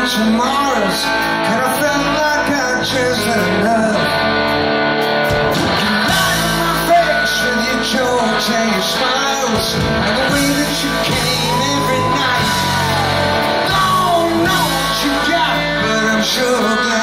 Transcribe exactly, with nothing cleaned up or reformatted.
tomorrows, and I felt like I just had enough. You light up my face with your jokes and your smiles, and the way that you came every night. I don't know what you got, but I'm sure glad